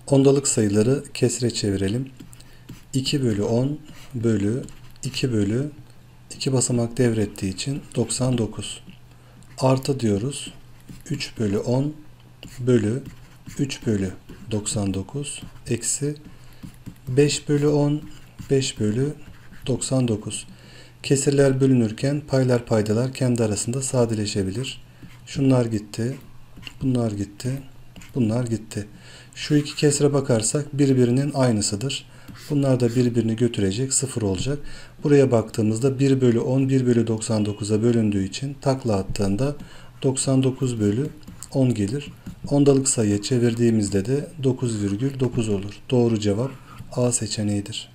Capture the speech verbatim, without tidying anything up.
Ondalık sayıları kesre çevirelim. iki bölü on bölü iki bölü iki basamak devrettiği için doksan dokuz. Artı diyoruz. üç bölü on bölü üç bölü doksan dokuz eksi beş bölü on beş bölü doksan dokuz. Kesirler bölünürken paylar paydalar kendi arasında sadeleşebilir. Şunlar gitti. Bunlar gitti. Bunlar gitti. Şu iki kesre bakarsak birbirinin aynısıdır. Bunlar da birbirini götürecek, sıfır olacak. Buraya baktığımızda bir bölü on bir bölü doksan dokuza bölündüğü için takla attığında doksan dokuz bölü on gelir. Ondalık sayıya çevirdiğimizde de dokuz virgül dokuz olur. Doğru cevap A seçeneğidir.